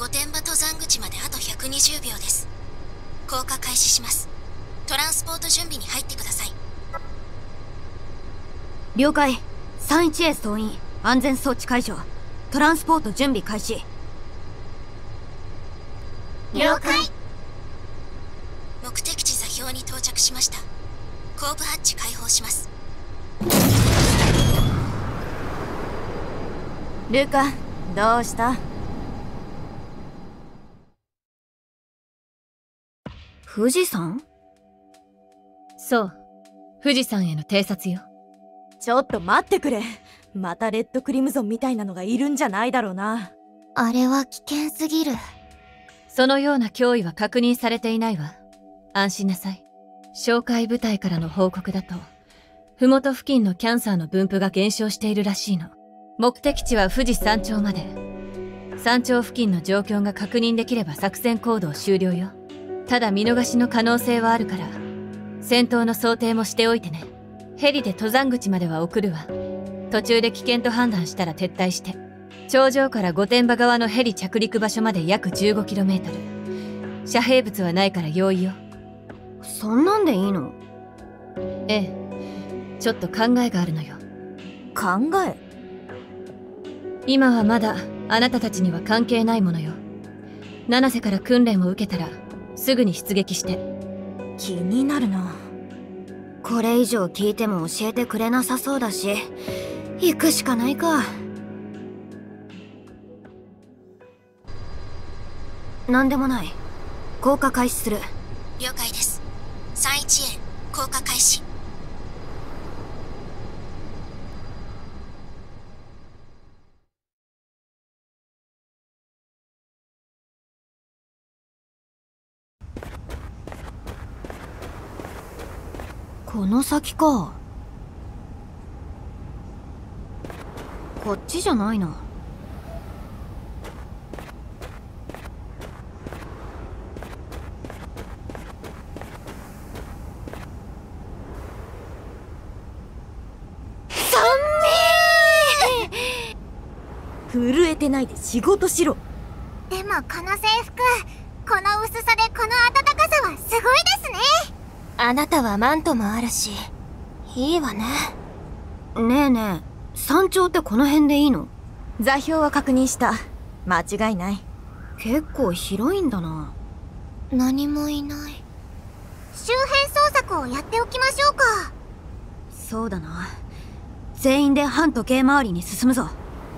御殿場登山口まであと120秒です。降下開始します。トランスポート準備に入ってください。 了解。 31A 総員、安全装置解除、トランスポート準備開始。 了解。目的地座標に到着しました。後部ハッチ開放します。 ルカ、どうした？富士山？ そう、富士山への偵察よ。 ちょっと待ってくれ。またレッドクリムゾンみたいなのがいるんじゃないだろうな。 あれは危険すぎる。 そのような脅威は確認されていないわ。安心なさい。哨戒部隊からの報告だと、麓付近のキャンサーの分布が減少しているらしいの。目的地は富士山頂まで。山頂付近の状況が確認できれば作戦行動終了よ。ただ見逃しの可能性はあるから、戦闘の想定もしておいてね。ヘリで登山口までは送るわ。途中で危険と判断したら撤退して、頂上から御殿場側のヘリ着陸場所まで約 15km。遮蔽物はないから容易よ。 そんなんでいいの？ ええ。ちょっと考えがあるのよ。 考え？ 今はまだあなたたちには関係ないものよ。七瀬から訓練を受けたらすぐに出撃して。 気になるな。これ以上聞いても教えてくれなさそうだし、行くしかないか。なんでもない。降下開始する。 了解です。 31A 降下開始。 この先か。こっちじゃないな。震えてないで仕事しろ。 でもこの制服、この薄さでこの暖かさはすごいですね。あなたはマントもあるし、いいわね。 ねえねえ、山頂ってこの辺でいいの？座標は確認した。間違いない。結構広いんだな。 何もいない。周辺捜索をやっておきましょうか。 そうだな。全員で反時計回りに進むぞ。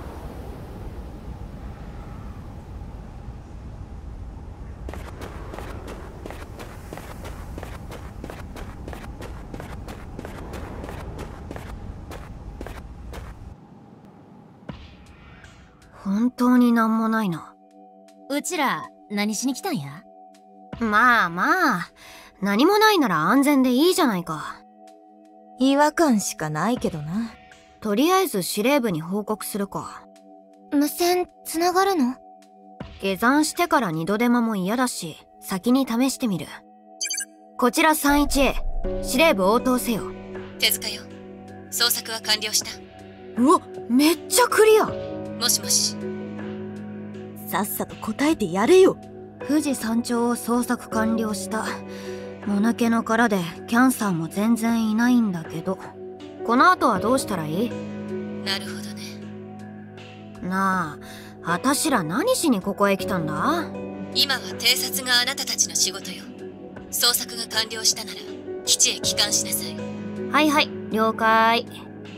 本当になんもないな。 うちら何しに来たんや？ まあまあ、何もないなら安全でいいじゃないか。違和感しかないけどな。とりあえず司令部に報告するか。 無線つながるの？ 下山してから二度手間も嫌だし、先に試してみる。こちら 31A、司令部応答せよ。 手塚よ。捜索は完了した。 うわ、めっちゃクリア。 もしもし。 さっさと答えてやれよ。富士山頂を捜索完了した。もぬけの殻でキャンサーも全然いないんだけど、この後はどうしたらいい？ なるほどね。 なあ、あたしら何しにここへ来たんだ？ 今は偵察があなたたちの仕事よ。捜索が完了したなら基地へ帰還しなさい。 はいはい、了解。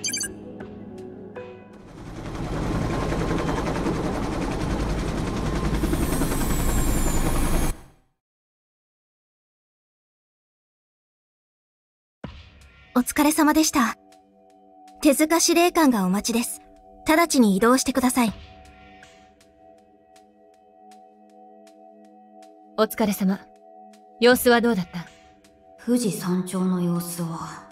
お疲れ様でした。手塚司令官がお待ちです。直ちに移動してください。 お疲れ様。様子はどうだった？ 富士山頂の様子は、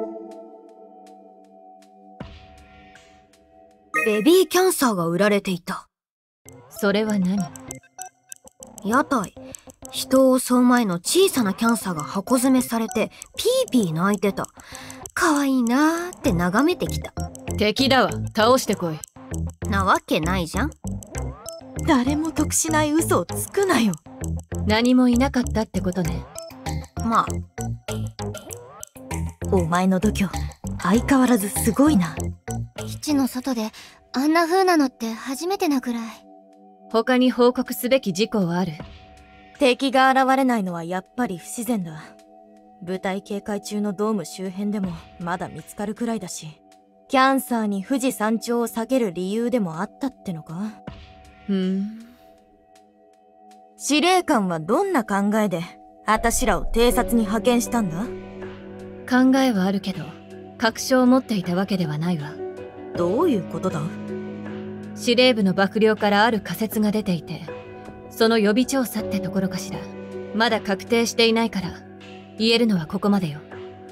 ベビーキャンサーが売られていた。 それは何？ 屋台。人を襲う前の小さなキャンサーが箱詰めされてピーピー泣いてた。可愛いなーって眺めてきた。 敵だわ。倒してこい。 なわけないじゃん。 誰も得しない嘘をつくなよ。 何もいなかったってことね。 まあ、お前の度胸相変わらずすごいな。 基地の外であんな風なのって初めてなくらい。 他に報告すべき事項はある？ 敵が現れないのはやっぱり不自然だ。部隊警戒中のドーム周辺でもまだ見つかるくらいだし、キャンサーに富士山頂を避ける理由でもあったってのか？司令官はどんな考えであたしらを偵察に派遣したんだ？ 考えはあるけど、確証を持っていたわけではないわ。 どういうことだ？ 司令部の幕僚からある仮説が出ていて、その予備調査ってところかしら。まだ確定していないから言えるのはここまでよ。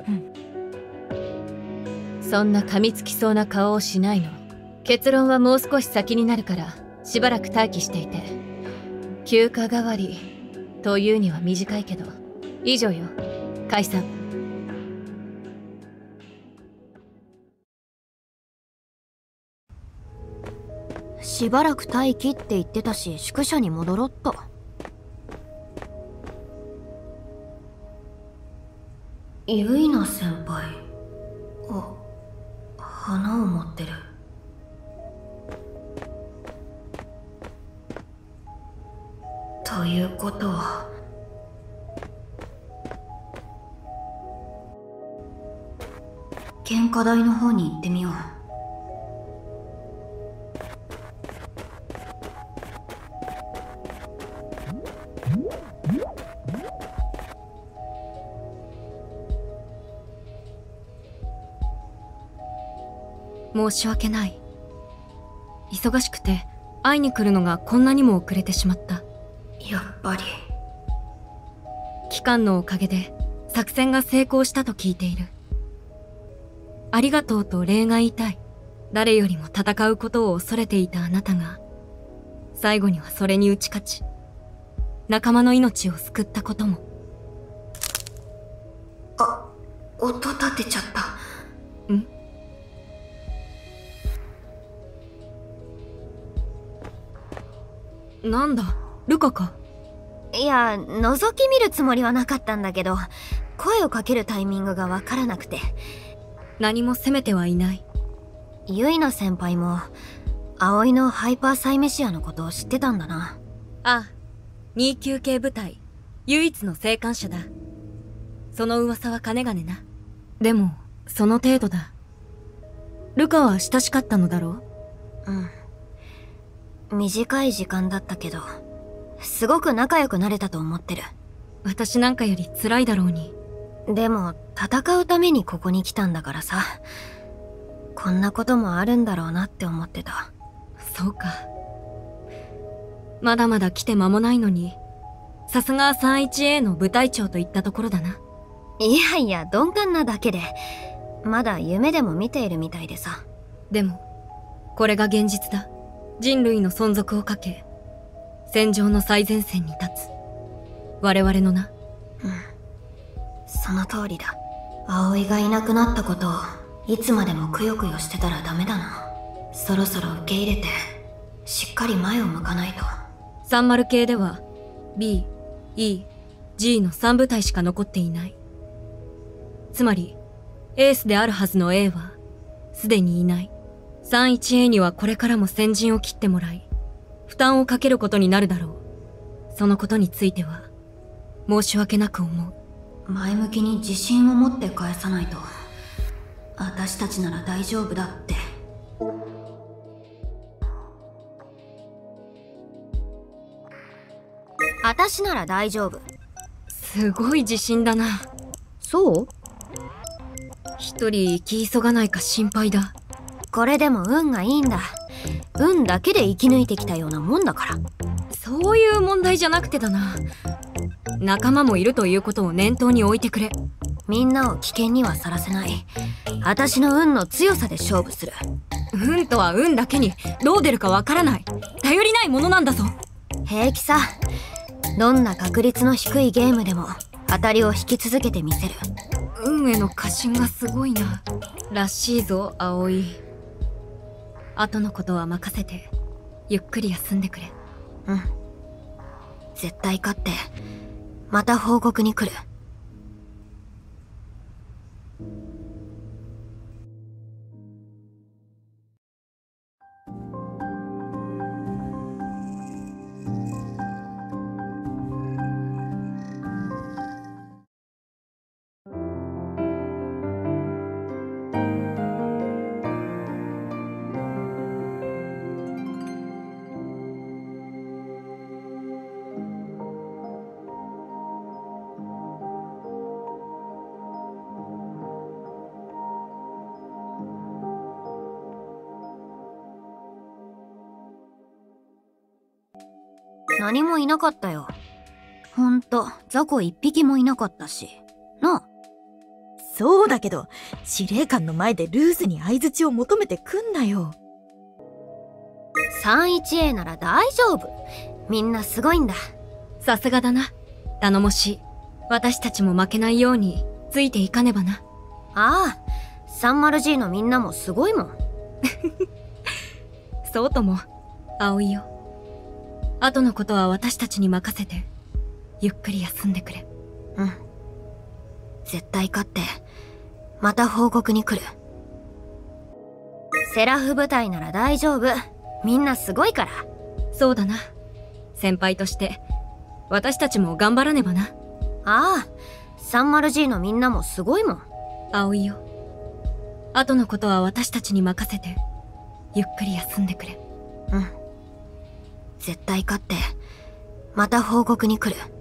そんな噛みつきそうな顔をしないの。結論はもう少し先になるからしばらく待機していて。休暇代わりというには短いけど、以上よ。解散。 しばらく待機って言ってたし、宿舎に戻ろっと。ユイナ先輩、花を持ってる。ということは献花台の方に行ってみよう。 申し訳ない。忙しくて会いに来るのがこんなにも遅れてしまった。 やっぱり機関のおかげで作戦が成功したと聞いている。ありがとうと礼が言いたい。誰よりも戦うことを恐れていたあなたが最後にはそれに打ち勝ち、仲間の命を救ったことも。 音立てちゃった。 なんだ、ルカか？ いや、覗き見るつもりはなかったんだけど、声をかけるタイミングがわからなくて。 何も責めてはいない。 ユイナ先輩も葵のハイパーサイメシアのことを知ってたんだな。 ああ、2級系部隊唯一の生還者だ。その噂はかねがねな。でもその程度だ。ルカは親しかったのだろう？ 短い時間だったけど、すごく仲良くなれたと思ってる。 私なんかより辛いだろうに。 でも戦うためにここに来たんだからさ、こんなこともあるんだろうなって思ってた。 そうか。まだまだ来て間もないのに、さすが 31A の部隊長といったところだな。 いやいや、鈍感なだけで、まだ夢でも見ているみたいでさ。 でもこれが現実だ。人類の存続をかけ、戦場の最前線に立つ我々のな。 その通りだ。葵がいなくなったことをいつまでもくよくよしてたらダメだな。そろそろ受け入れてしっかり前を向かないと。 30系では B、E、G の3部隊しか残っていない。つまりエースであるはずの A はすでにいない。31A にはこれからも先陣を切ってもらい、負担をかけることになるだろう。そのことについては申し訳なく思う。 前向きに自信を持って返さないと。私たちなら大丈夫だって。私なら大丈夫。 すごい自信だな。 そう？ 一人生き急がないか心配だ。 これでも運がいいんだ。運だけで生き抜いてきたようなもんだから。 そういう問題じゃなくてだな。仲間もいるということを念頭に置いてくれ。 みんなを危険にはさらせない。私の運の強さで勝負する。 運とは運だけにどう出るかわからない。頼りないものなんだぞ。 平気さ。どんな確率の低いゲームでも当たりを引き続けてみせる。 運への過信がすごいな。らしいぞ、葵。後のことは任せてゆっくり休んでくれ。 うん。絶対勝って、また報告に来る。何もいなかったよ。ほんと、雑魚一匹もいなかったし。なあ。 そうだけど、司令官の前でルーズに相槌を求めてくんなよ。 31A なら大丈夫。みんなすごいんだ。 さすがだな。頼もしい。私たちも負けないように、ついていかねばな。 ああ、30G のみんなもすごいもん。 そうとも、葵よ。後のことは私たちに任せて、ゆっくり休んでくれ。 うん。絶対勝って、また報告に来る。セラフ部隊なら大丈夫。みんなすごいから。 そうだな。先輩として、私たちも頑張らねばな。 ああ、30G のみんなもすごいもん。 葵よ。後のことは私たちに任せて、ゆっくり休んでくれ。 うん。絶対勝って、また報告に来る。